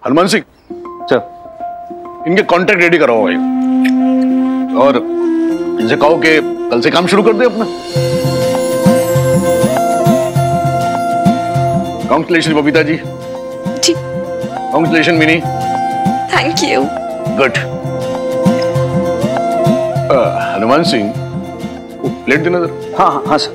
Hanuman Singh, sir इनके contract ready कराओ भाई, और इनसे कहो कि कल से काम शुरू कर दे अपना। कांग्रेचुलेशन बबीता जी। जी। Congratulation Mini. Thank you. Good. Hanuman Singh, plate देना जरा। हाँ हाँ हाँ सर।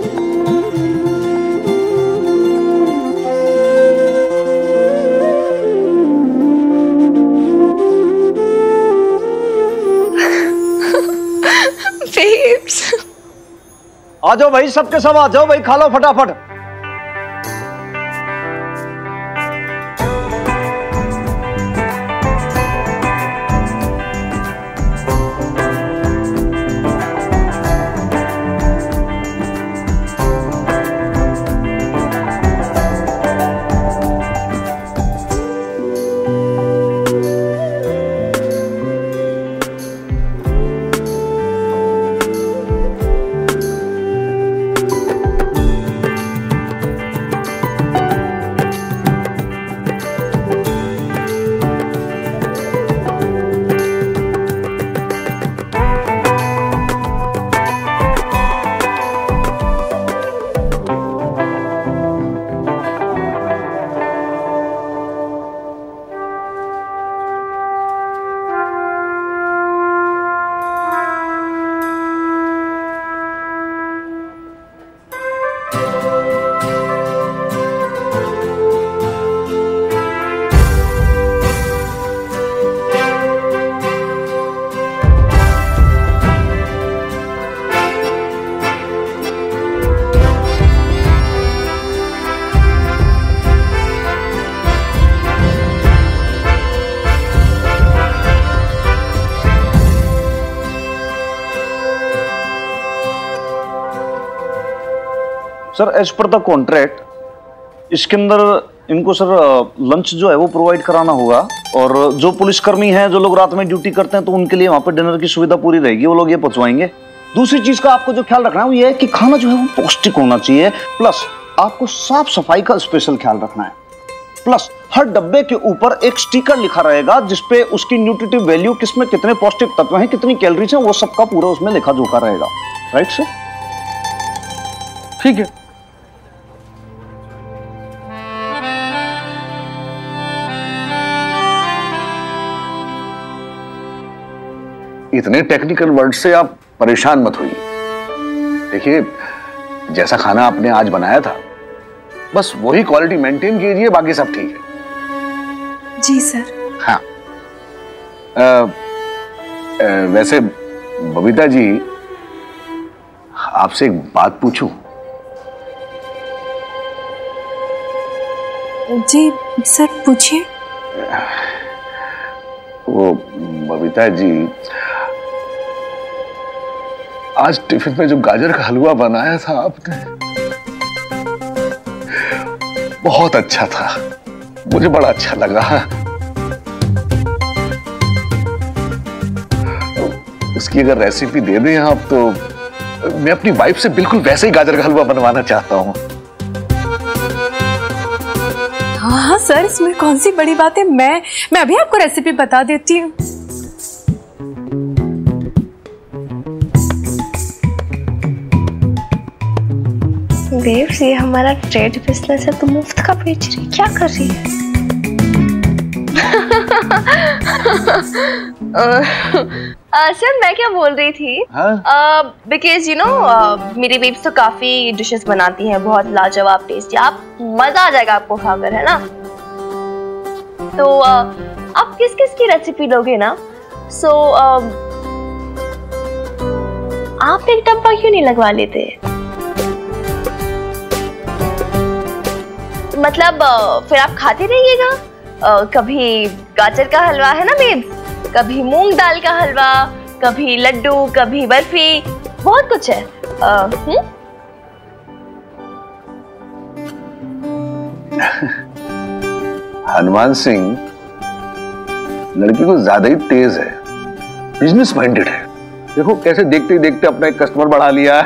आ जाओ भाई, सबके सब आ जाओ भाई, खा लो फटाफट। Sir as per the contract इसके अंदर इनको सर लंच जो है वो प्रोवाइड कराना होगा, और जो पुलिसकर्मी हैं, जो लोग रात में ड्यूटी करते हैं, तो उनके लिए वहाँ पे डिनर की सुविधा पूरी रहेगी, वो लोग ये पहुंचवाएंगे। दूसरी चीज का आपको जो ख्याल रखना है वो ये है कि खाना जो है वो पौष्टिक होना चाहिए, प्लस आपको साफ सफाई का स्पेशल ख्याल रखना है, प्लस हर डब्बे के ऊपर एक स्टिकर लिखा रहेगा जिसपे उसकी न्यूट्रिटिव वैल्यू, किसमें कितने पौष्टिक तत्व हैं, कितनी कैलोरीज हैं, वो सबका पूरा उसमें लिखा जोखा रहेगा। Right sir? ठीक है। इतने टेक्निकल वर्ड से आप परेशान मत होइए। देखिए, जैसा खाना आपने आज बनाया था बस वही क्वालिटी मेंटेन कीजिए, बाकी सब ठीक है। जी सर। हाँ। वैसे बबीता जी, आपसे एक बात पूछूं? जी सर पूछिए। वो बबीता जी, आज टिफिन में जो गाजर का हलवा बनाया था आपने, बहुत अच्छा था, मुझे बड़ा अच्छा लगा। उसकी अगर रेसिपी दे दें आप तो मैं अपनी वाइफ से बिल्कुल वैसे ही गाजर का हलवा बनवाना चाहता हूँ। हाँ सर, इसमें कौन सी बड़ी बात है, मैं अभी आपको रेसिपी बता देती हूँ। बेब्स, ये हमारा ट्रेड बिजनेस है, तुम मुफ्त का बेच रही, क्या कर रही है? सर मैं क्या बोल रही थी, बिकॉज यू नो मेरी बेब्स तो काफी डिशेस बनाती हैं, बहुत लाजवाब टेस्टी, आप मजा आ जाएगा आपको खाकर, है ना? तो आप किस किस की रेसिपी लोगे ना? सो आप एक डब्बा क्यों नहीं लगवा लेते? मतलब फिर आप खाते रहिएगा, कभी गाजर का हलवा, है ना बेब्स, कभी मूंग दाल का हलवा, कभी लड्डू, कभी बर्फी, बहुत कुछ है। हनुमान सिंह लड़की को ज्यादा ही तेज है, बिजनेस माइंडेड है। देखो कैसे देखते देखते अपना एक कस्टमर बढ़ा लिया।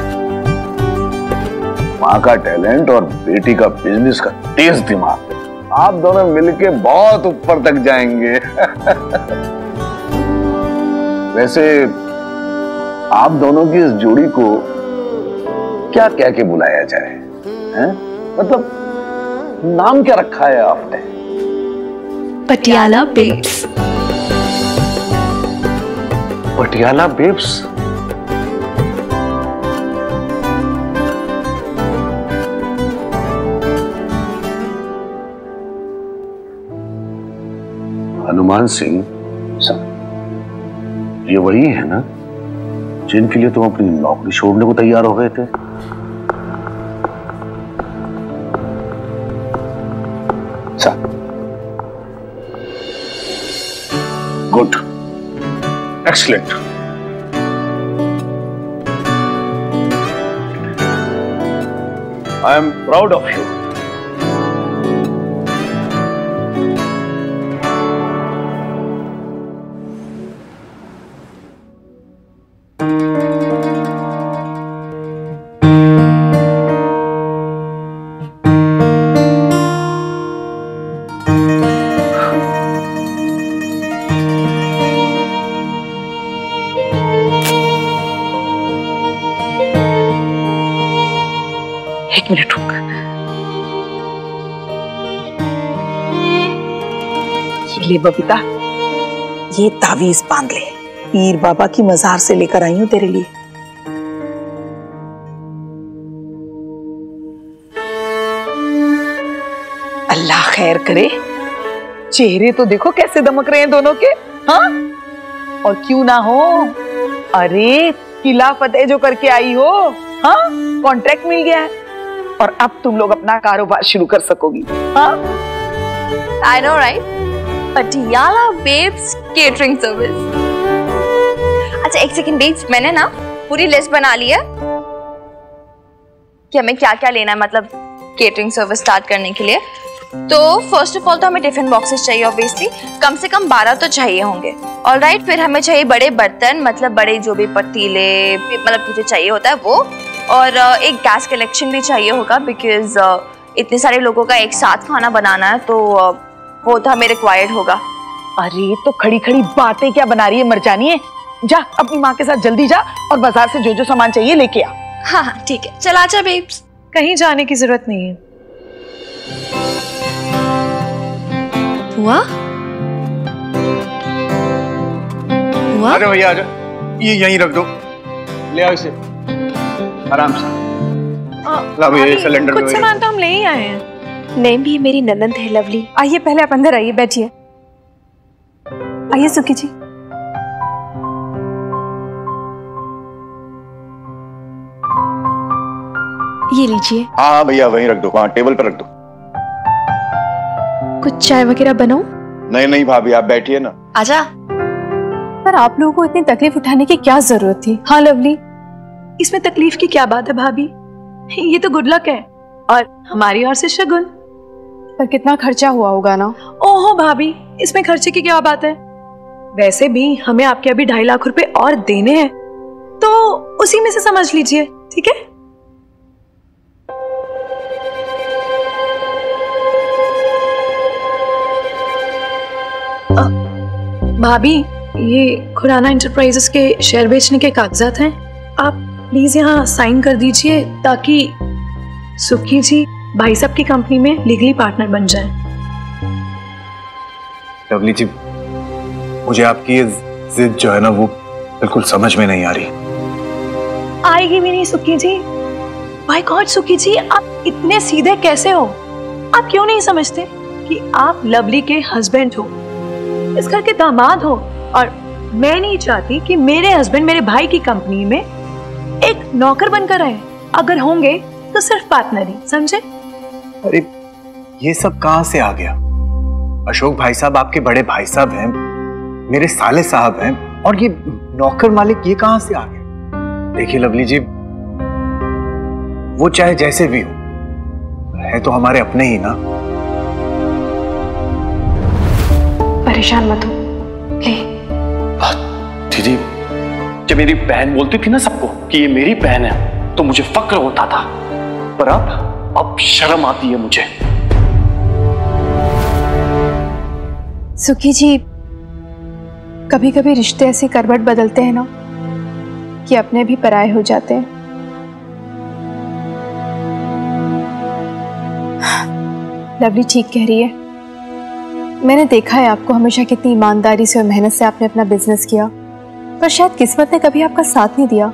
माँ का टैलेंट और बेटी का बिजनेस का तेज दिमाग आप दोनों मिलके बहुत ऊपर तक जाएंगे। वैसे आप दोनों की इस जोड़ी को क्या कह के बुलाया जाए, हैं? मतलब नाम क्या रखा है आपने? पटियाला बेब्स। पटियाला बेब्स? हनुमान सिंह, ये वही है ना जिनके लिए तुम अपनी नौकरी छोड़ने को तैयार हो गए थे? Good, excellent. I am proud of you. एक मिनट रुक। ले बबीता, ये तावीज बांध ले, पीर बाबा की मजार से लेकर आई हूं तेरे लिए। अल्लाह खैर करे। चेहरे तो देखो कैसे दमक रहे हैं दोनों के, हाँ? और क्यों ना हो, अरे किला फतेह जो करके आई हो, हाँ? कॉन्ट्रैक्ट मिल गया है और अब तुम लोग अपना कारोबार शुरू कर सकोगी, हाँ? I know, right? Patiala babes catering service. अच्छा एक सेकंड बेब्स, मैंने ना पूरी लिस्ट बना ली है कि हमें क्या क्या लेना है, मतलब केटरिंग सर्विस स्टार्ट करने के लिए। तो फर्स्ट ऑफ ऑल तो हमें टिफिन बॉक्सेस चाहिए, ऑब्वियसली कम से कम 12 तो चाहिए होंगे। ऑलराइट, फिर हमें चाहिए बड़े बर्तन, मतलब बड़े जो भी पतीले, मतलब मुझे चाहिए होता है वो। और एक गैस कलेक्शन भी चाहिए होगा, बिकॉज इतने सारे लोगों का एक साथ खाना बनाना है, तो वो तो हमें रिक्वायर्ड होगा। अरे तो खड़ी खड़ी बातें क्या बना रही है मरजानी है? जा अपनी माँ के साथ जल्दी जा और बाजार से जो जो सामान चाहिए लेके आ। हाँ हाँ ठीक है, चल आजा बेब्स। कहीं जाने की जरूरत नहीं है। हुआ हुआ? आजा भैया आजा, ये यहीं रख दो, ले आओ इसे आराम से। ला भैया ये सिलेंडर। कुछ सामान तो हम ले ही आए हैं। नहीं भी मेरी ननंद है लवली। आइए पहले आप अंदर आइए, बैठिए। आइए सुखी जी। ये लीजिए। हाँ भैया वहीं रख दो, वहाँ टेबल पर रख दो। कुछ चाय वगैरह बनाऊं? नहीं नहीं भाभी आप बैठिए ना। आजा। पर आप लोगों को इतनी तकलीफ उठाने की क्या जरूरत थी? हाँ लवली, इसमें तकलीफ की क्या बात है भाभी? ये तो गुड लक है और हमारी ओर से शगुन। पर कितना खर्चा हुआ होगा ना? ओहो भाभी, इसमें खर्चे की क्या बात है? वैसे भी हमें आपके अभी 2.5 लाख रुपए और देने हैं, तो उसी में से समझ लीजिए, ठीक है? भाभी, ये खुराना एंटरप्राइजेस के शेयर बेचने के कागजात हैं, आप प्लीज यहाँ साइन कर दीजिए ताकि सुखी जी भाई साहब की कंपनी में लीगली पार्टनर बन जाएं। लवली जी, मुझे आपकी ये जिद जो है ना वो बिल्कुल समझ में नहीं आ रही। आएगी भी नहीं सुखी जी। माय गॉड सुखी जी, आप इतने सीधे कैसे हो? आप क्यों नहीं समझते कि आप लवली के हस्बैंड हो, इस घर के दामाद हो, और मैं नहीं चाहती कि मेरे हस्बैंड मेरे भाई की कंपनी में एक नौकर बनकर रहे। अगर होंगे तो सिर्फ पार्टनर ही, समझे? अरे ये सब कहाँ से आ गया? अशोक भाई साहब आपके बड़े भाई साहब हैं, मेरे साले साहब हैं, और ये नौकर मालिक ये कहाँ से आ गया? देखिए लवली जी, वो चाहे जैसे भी हो, है तो हमारे अपने ही ना। परेशान मत हो, ले। दीदी, जब मेरी बहन बोलती थी ना सबको कि ये मेरी बहन है तो मुझे फक्र होता था, पर अब शर्म आती है मुझे। सुखी जी, कभी कभी रिश्ते ऐसे करवट बदलते हैं ना कि अपने भी पराये हो जाते हैं। लवली ठीक कह रही है। मैंने देखा है आपको हमेशा कितनी ईमानदारी से और मेहनत से आपने अपना बिजनेस किया, पर शायद किस्मत ने कभी आपका साथ नहीं दिया।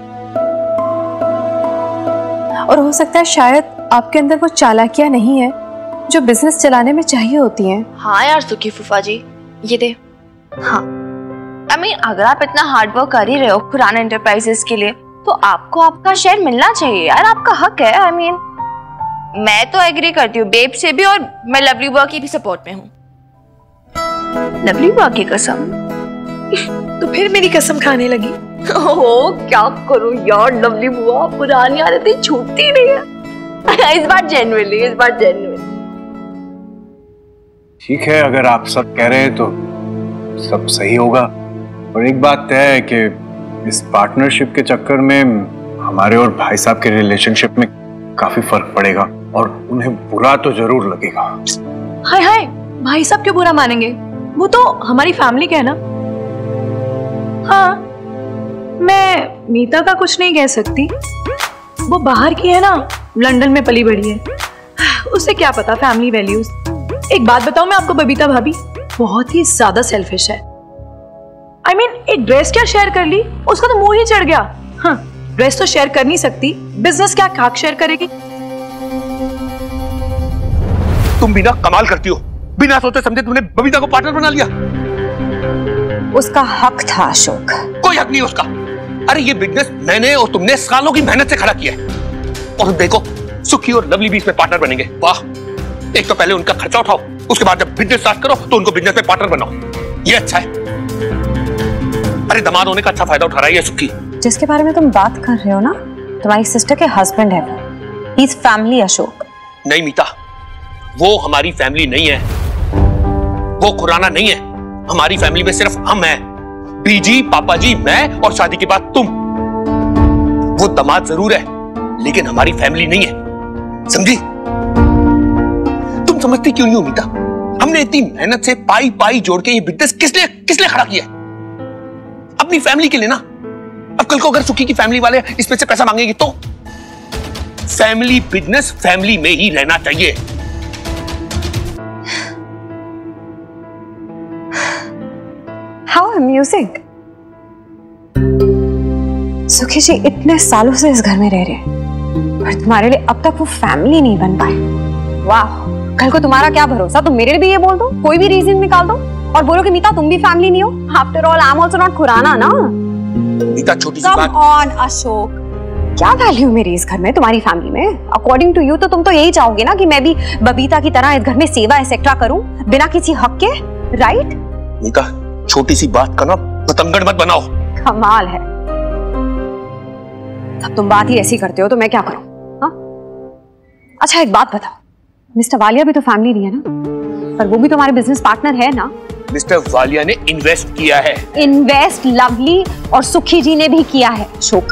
और हो सकता है शायद आपके अंदर वो चालाकियां नहीं है जो बिजनेस चलाने में चाहिए होती हैं। हाँ यार सुखी फूफा जी, ये दे। हाँ अगर आप इतना हार्ड वर्क कर ही रहे हो खुराना एंटरप्राइजेस के लिए, तो आपको आपका शेयर मिलना चाहिए यार, आपका हक है। मैं तो एग्री करती हूँ बेब से भी, और मैं लवली बुआ की भी सपोर्ट में हूँ। लवली बुआ की कसम? तो फिर मेरी कसम खाने लगी। ओह क्या करूँ यार, लवली बुआ पुरानी आदतें छूटती नहीं है। इस बार जेन्युइनली। ठीक है, अगर आप सब कह रहे हैं तो सब सही होगा। और एक बात तय है कि इस पार्टनरशिप के चक्कर में हमारे और भाई साहब के रिलेशनशिप में काफी फर्क पड़ेगा और उन्हें बुरा तो जरूर लगेगा। हाय हाय, भाई साहब क्यों बुरा मानेंगे? वो तो हमारी फैमिली का है ना। हाँ, मैं मीता का कुछ नहीं कह सकती, वो बाहर की है ना, लंदन में पली बड़ी है, उसे क्या पता फैमिली वैल्यूज। एक बात बताऊं मैं आपको, बबीता भाभी बहुत ही ज्यादा सेल्फिश है। एक ड्रेस क्या शेयर कर ली, उसका तो मुंह ही चढ़ गया। हाँ, ड्रेस तो शेयर कर नहीं सकती, बिजनेस क्या खाक शेयर करेगी? तुम बिना कमाल करती हो, बिना सोचे समझे तुमने बबीता को पार्टनर बना लिया। उसका हक था अशोक। कोई हक नहीं उसका। अरे ये बिजनेस मैंने और तुमने सालों की मेहनत से खड़ा किया है, और देखो सुखी और लवली भी इसमें पार्टनर बनेंगे। वाह, एक तो पहले उनका खर्चा उठाओ, उसके बाद जब बिजनेस स्टार्ट करो तो उनको बिजनेस में पार्टनर बनाओ, ये अच्छा है। अरे दामाद होने का अच्छा फायदा उठा रही है सुखी। जिसके बारे में तुम बात कर रहे हो ना, तुम्हारी सिस्टर के हस्बैंड है वो। He is family Ashok. नहीं मीता, वो हमारी फैमिली नहीं है, वो खुराना नहीं है। हमारी फैमिली में सिर्फ हम हैं, बीजी, पापा जी, मैं और शादी के बाद तुम। वो दामाद जरूर है लेकिन हमारी फैमिली नहीं है, समझी? तुम समझती क्यों नहीं हो मीता? हमने इतनी मेहनत से पाई पाई जोड़ के ये बिजनेस किस लिए खड़ा किया? अपनी फैमिली के लिए ना। अब कल को अगर सुखी की फैमिली वाले इसमें से पैसा मांगेंगे तो फैमिली बिजनेस फैमिली में ही रहना चाहिए। How amusing. सुखी जी इतने सालों से इस घर में रह रहे हैं और तुम्हारे लिए अब तक वो फैमिली नहीं बन पाए। वाह, कल को तुम्हारा क्या भरोसा, तुम मेरे लिए भी ये बोल दो, कोई भी रीजन निकाल दो और बोलो कि मीता तुम भी फैमिली नहीं हो। After all I am also not Khurana ना। मीता छोटी सी बात। कम ऑन अशोक, क्या वैल्यू मेरी इस घर में, तुम्हारी फैमिली में? अकॉर्डिंग टू यू तो तुम तो यही चाहोगे ना कि मैं भी बबीता की तरह इस घर में सेवा एक्सेट्रा करूं बिना किसी हक के, राइट? मीता छोटी सी बात का ना पतंगड़ मत बनाओ। कमाल है, अब तुम बात ही ऐसी करते हो तो मैं क्या करूं? हाँ, अच्छा एक बात बताओ, मिस्टर वालिया भी तो फैमिली नहीं है ना, पर वो भी तुम्हारे बिजनेस पार्टनर है ना? मिस्टर वालिया ने इन्वेस्ट किया है। इन्वेस्ट लवली और सुखी जी ने भी किया है अशोक।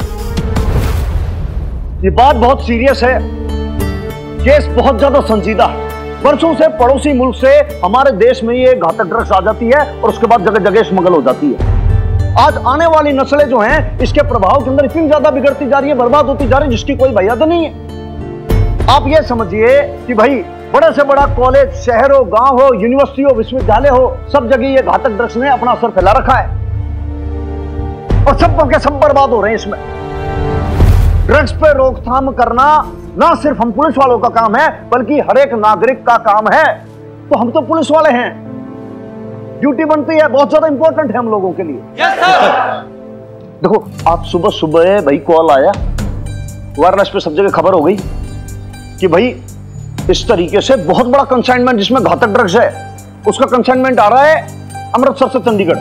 ये बात बहुत सीरियस है, केस बहुत ज्यादा संजीदा है। वर्षों से पड़ोसी मुल्क से हमारे देश में ये घातक ड्रग्स आ जाती है और उसके बाद जगह जगह स्मगल हो जाती है। आज आने वाली नस्लें जो हैं इसके प्रभाव के अंदर इतनी ज्यादा बिगड़ती जा रही है, बर्बाद होती जा रही है, जिसकी कोई भैया तो नहीं है। आप ये समझिए कि भाई बड़े से बड़ा कॉलेज, शहर हो, गांव हो, यूनिवर्सिटी हो, विश्वविद्यालय हो, सब जगह ये घातक ड्रग्स ने अपना असर फैला रखा है और सब के सब बर्बाद हो रहे हैं इसमें। ड्रग्स पे रोकथाम करना ना सिर्फ हम पुलिस वालों का काम है बल्कि हर एक नागरिक का काम है। तो हम तो पुलिस वाले हैं, ड्यूटी बनती है, बहुत ज्यादा इंपॉर्टेंट है हम लोगों के लिए। yes, देखो आज सुबह सुबह भाई कॉल आया, वायरलेस पे सब जगह खबर हो गई कि भाई इस तरीके से बहुत बड़ा कंसाइनमेंट जिसमें घातक ड्रग्स है, उसका कंसाइनमेंट आ रहा है अमृतसर से चंडीगढ़।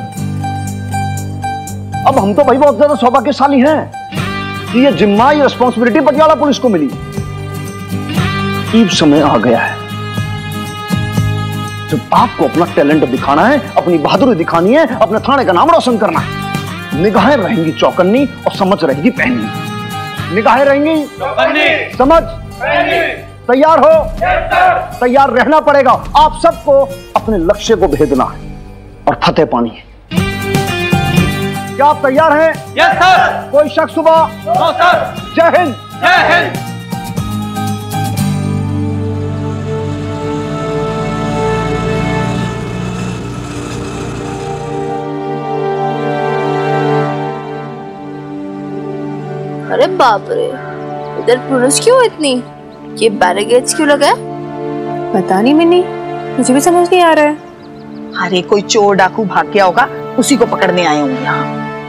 अब हम तो भाई बहुत ज्यादा सौभाग्यशाली हैं कि ये जिम्मा, ये रिस्पॉन्सिबिलिटी पटियाला पुलिस को मिली। ईब समय आ गया है जब आपको अपना टैलेंट दिखाना है, अपनी बहादुरी दिखानी है, अपने थाने का नाम रोशन करना है। निगाहें रहेंगी चौकन्नी और समझ रहेगी पहनी। निगाहें रहेंगी चौकन्नी, समझ पहनी। तैयार हो? तैयार रहना पड़ेगा। आप सबको अपने लक्ष्य को भेदना है। और फतेह पानी। क्या आप तैयार हैं? Yes sir. कोई शक सुबह? No sir. जय हिंद। जय हिंद। अरे बाप रे, इधर पुलिस क्यों इतनी? ये बैरिकेड्स क्यों लगा है? पता नहीं मिन्नी, मुझे भी समझ नहीं आ रहा है। अरे कोई चोर डाकू भाग गया होगा, उसी को पकड़ने आए होंगे यहाँ।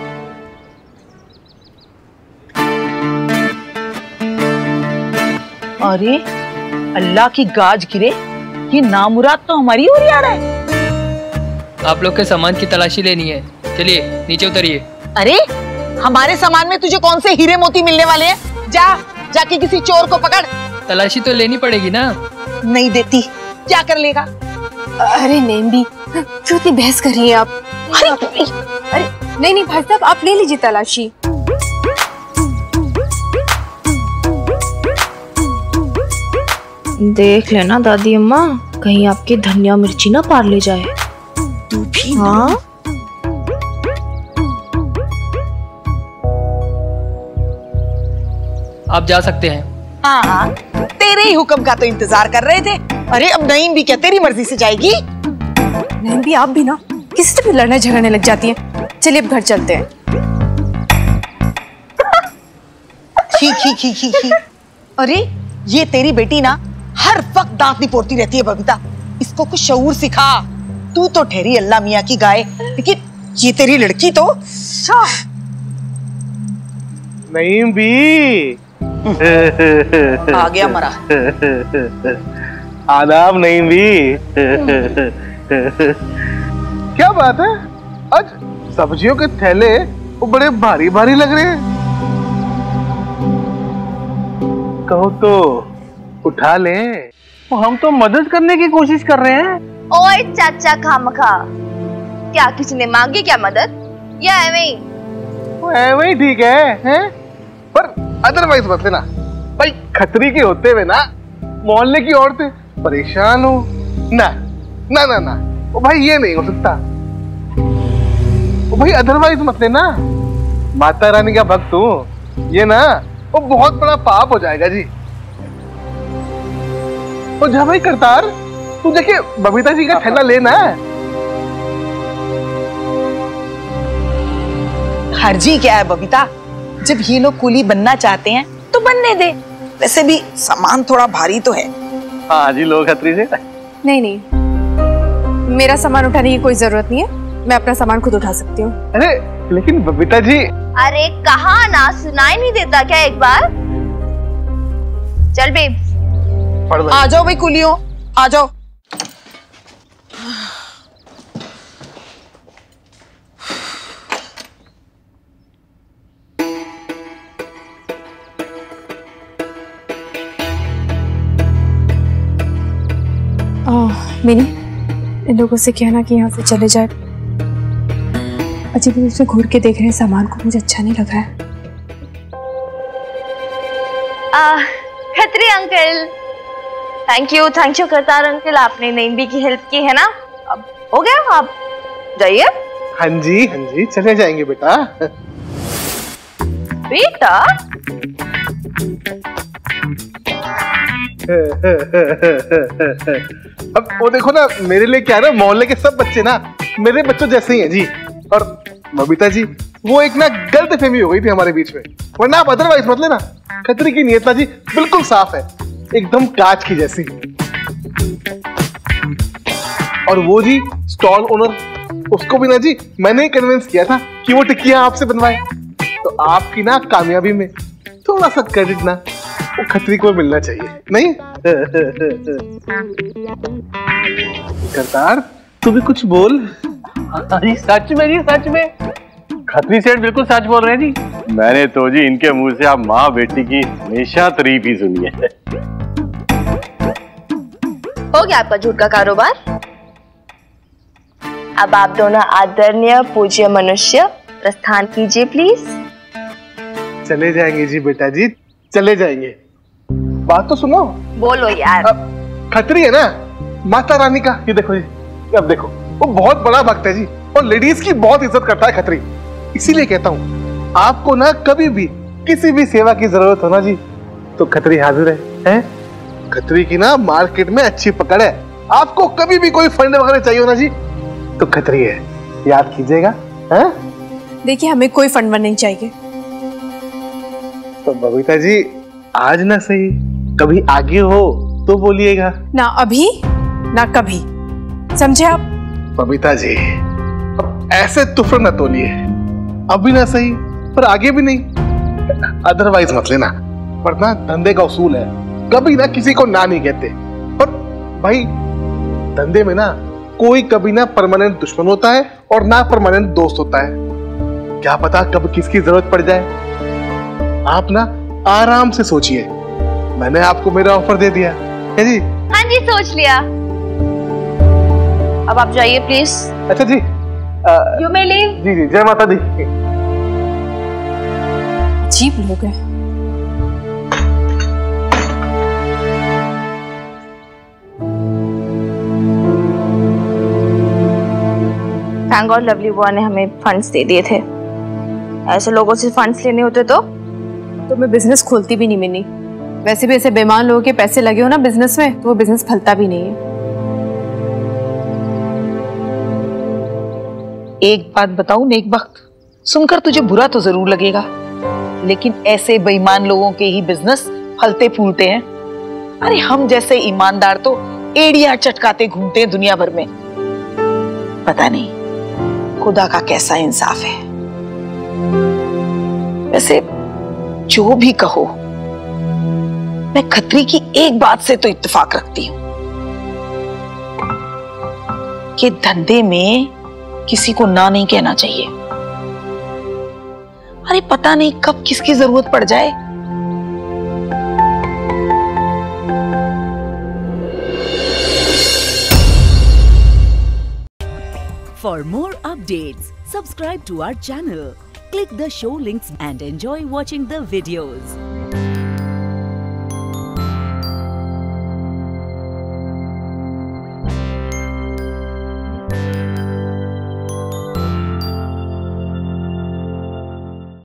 अरे अल्लाह की गाज गिरे, ये नामुराद तो हमारी ओर ही आ रहा है। आप लोग के सामान की तलाशी लेनी है, चलिए नीचे उतरिए। अरे हमारे सामान में तुझे कौन से हीरे मोती मिलने वाले हैं? जाके किसी चोर को पकड़। तलाशी तो लेनी पड़ेगी ना। नहीं देती, क्या कर लेगा? अरे नेम्बी, क्यों इतनी बहस कर रही हैं आप? अरे नहीं भाई साहब, आप ले लीजिए तलाशी। देख लेना दादी अम्मा, कहीं आपकी धनिया मिर्ची ना पार ले जाए। तू भी हाँ? आप जा सकते हैं। हाँ, तेरे ही हुक्म का तो इंतजार कर रहे थे। अरे अब नईम भी क्या तेरी मर्जी से जाएगी? नेम्बी, आप भी ना किसी से भी लड़ने झगड़ने लग जाती हैं। चलिए अब घर चलते हैं। ही। अरे ये तेरी बेटी ना हर वक्त दांत निपोड़ती रहती है बबीता, इसको कुछ शऊर सिखा। तू तो ठहरी अल्लाह मियाँ की गाय, लेकिन ये तेरी लड़की तो नईम भी आ गया मरा। आदाब नईम भी। क्या बात है, आज सब्जियों के थैले वो बड़े भारी भारी लग रहे हैं। कहो तो उठा लें, हम तो मदद करने की कोशिश कर रहे हैं। ओए चाचा खामखा, क्या किसी ने मांगी क्या मदद या ऐਵੇਂ ही ठीक है? पर अदरवाइज मत लेना भाई, खतरी के होते हुए ना मोहल्ले की औरतें परेशान हो ना ना ना ना, वो भाई ये नहीं हो सकता। वो भाई अदरवाइज मत लेना, माता रानी का भक्त हूँ, ये ना वो बहुत बड़ा पाप हो जाएगा जी। तो जा भाई करतार, तू देखिए बबीता जी का थैला लेना है। हर्जी क्या है बबीता, जब ये लोग कुली बनना चाहते हैं तो बनने दे। वैसे भी सामान थोड़ा भारी तो है। हाँ जी, लोग खतरी से। नहीं, मेरा सामान उठाने की कोई जरूरत नहीं है, मैं अपना सामान खुद उठा सकती हूँ। अरे लेकिन बबीता जी। अरे कहा ना, सुनाई नहीं देता क्या एक बार? चल बेब, आ जाओ भाई कुलियों, आ जाओ। मिनी, इन लोगों से कहना कि यहाँ से चले जाए। अजीब रूप से घूर के देख रहे हैं सामान को, मुझे अच्छा नहीं लग रहा है। Khatri uncle, thank you Kartar uncle, आपने नईम की हेल्प की है ना। अब हो गया, आप जाइए। हाँ जी चले जाएंगे बेटा। बेटा अब वो देखो ना, मेरे लिए क्या है ना, मोहल्ले के सब बच्चे ना मेरे बच्चों जैसे ही हैं जी। और बबीता जी, वो एक ना गलत फहमी हो गई थी हमारे बीच में, वरना आप अदरवाइज मत लेना। खतरी की नियत जी बिल्कुल साफ है, एकदम कांच की जैसी। और वो जी स्टॉल ओनर, उसको भी ना जी मैंने ही कन्विंस किया था कि वो टिकिया आपसे बनवाए। तो आपकी ना कामयाबी में थोड़ा सा क्रेडिट ना वो खतरी को मिलना चाहिए, नहीं? करतार, तू भी कुछ बोल। जी सच में खतरी सेठ बिल्कुल सच बोल रहे हैं जी। मैंने तो जी इनके मुंह से आप माँ बेटी की हमेशा तारीफ ही सुनी है। हो गया आपका झूठ का कारोबार। अब आप दोनों आदरणीय पूज्य मनुष्य प्रस्थान कीजिए प्लीज। चले जाएंगे जी बेटा जी, चले जाएंगे। बात तो सुनो। बोलो यार। अब खतरी है ना माता रानी का, ये देखो जी, अब देखो वो बहुत बड़ा भक्त है जी, और लेडीज की बहुत इज्जत करता है खत्री। इसीलिए कहता हूँ आपको ना कभी भी किसी भी सेवा की जरूरत हो ना जी, तो खत्री हाजिर है? खत्री की ना मार्केट में अच्छी पकड़ है। आपको कभी भी कोई फंड वगैरह चाहिए हो ना जी, तो खत्री है, याद कीजिएगा। देखिए हमें कोई फंड नहीं चाहिए। तो बबीता जी आज ना सही, कभी आगे हो तो बोलिएगा। ना अभी ना कभी, समझे आप? बबीता जी अब ऐसे तुफर न तोलिए, अभी ना सही पर आगे भी नहीं, अदरवाइज मत लेना, वरना धंधे का उसूल है कभी ना किसी को ना नहीं कहते। पर भाई धंधे में ना कोई कभी ना परमानेंट दुश्मन होता है और ना परमानेंट दोस्त होता है, क्या पता कब किसकी जरूरत पड़ जाए। आप ना आराम से सोचिए, मैंने आपको मेरा ऑफर दे दिया है जी। हाँ जी सोच लिया, अब आप जाइए प्लीज। अच्छा जी, यू मे लीव। जी जी, जय माता दी। अजीब लोग हैं। थैंक गॉड लवली बुआ ने हमें फंड्स दे दिए थे, ऐसे लोगों से फंड्स लेने होते तो मैं बिजनेस खोलती भी नहीं मिनी। वैसे भी ऐसे बेईमान लोगों के पैसे लगे हो ना बिजनेस में, तो वो बिजनेस फलता भी नहीं है। एक बात बताऊं नेक बख्त, सुनकर तुझे बुरा तो जरूर लगेगा, लेकिन ऐसे बेईमान लोगों के ही बिजनेस फलते फूलते हैं। अरे हम जैसे ईमानदार तो एड़ियां चटकाते घूमते हैं दुनिया भर में। पता नहीं खुदा का कैसा इंसाफ है। वैसे जो भी कहो, मैं खत्री की एक बात से तो इत्तेफाक रखती हूं कि धंधे में किसी को ना नहीं कहना चाहिए। अरे पता नहीं कब किसकी जरूरत पड़ जाए। For more updates, subscribe to our channel, click the show links and enjoy watching the videos.